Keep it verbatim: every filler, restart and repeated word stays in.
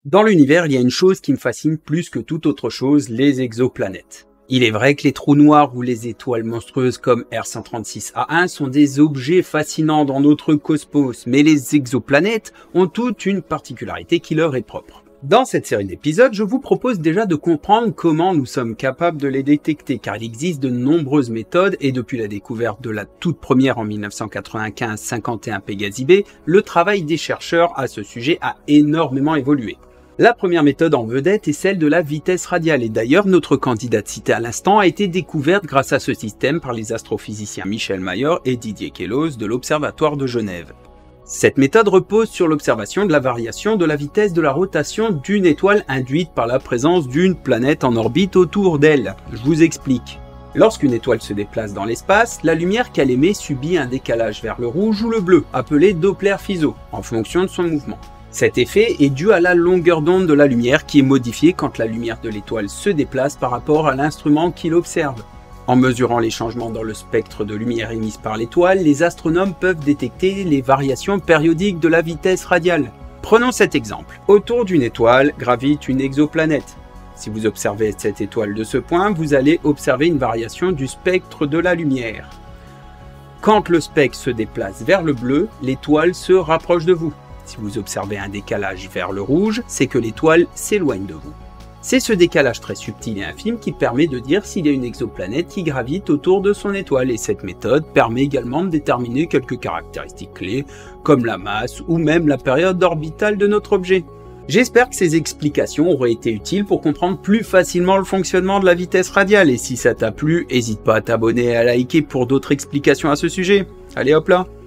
Dans l'univers, il y a une chose qui me fascine plus que toute autre chose, les exoplanètes. Il est vrai que les trous noirs ou les étoiles monstrueuses comme R cent trente-six A un sont des objets fascinants dans notre cosmos, mais les exoplanètes ont toute une particularité qui leur est propre. Dans cette série d'épisodes, je vous propose déjà de comprendre comment nous sommes capables de les détecter, car il existe de nombreuses méthodes et depuis la découverte de la toute première en mille neuf cent quatre-vingt-quinze, cinquante et un Pégasi B, le travail des chercheurs à ce sujet a énormément évolué. La première méthode en vedette est celle de la vitesse radiale et d'ailleurs notre candidate citée à l'instant a été découverte grâce à ce système par les astrophysiciens Michel Mayor et Didier Queloz de l'Observatoire de Genève. Cette méthode repose sur l'observation de la variation de la vitesse de la rotation d'une étoile induite par la présence d'une planète en orbite autour d'elle. Je vous explique. Lorsqu'une étoile se déplace dans l'espace, la lumière qu'elle émet subit un décalage vers le rouge ou le bleu, appelé Doppler-Fizeau, en fonction de son mouvement. Cet effet est dû à la longueur d'onde de la lumière qui est modifiée quand la lumière de l'étoile se déplace par rapport à l'instrument qui l'observe. En mesurant les changements dans le spectre de lumière émise par l'étoile, les astronomes peuvent détecter les variations périodiques de la vitesse radiale. Prenons cet exemple. Autour d'une étoile gravite une exoplanète. Si vous observez cette étoile de ce point, vous allez observer une variation du spectre de la lumière. Quand le spectre se déplace vers le bleu, l'étoile se rapproche de vous. Si vous observez un décalage vers le rouge, c'est que l'étoile s'éloigne de vous. C'est ce décalage très subtil et infime qui permet de dire s'il y a une exoplanète qui gravite autour de son étoile et cette méthode permet également de déterminer quelques caractéristiques clés comme la masse ou même la période orbitale de notre objet. J'espère que ces explications auraient été utiles pour comprendre plus facilement le fonctionnement de la vitesse radiale et si ça t'a plu, n'hésite pas à t'abonner et à liker pour d'autres explications à ce sujet. Allez hop là!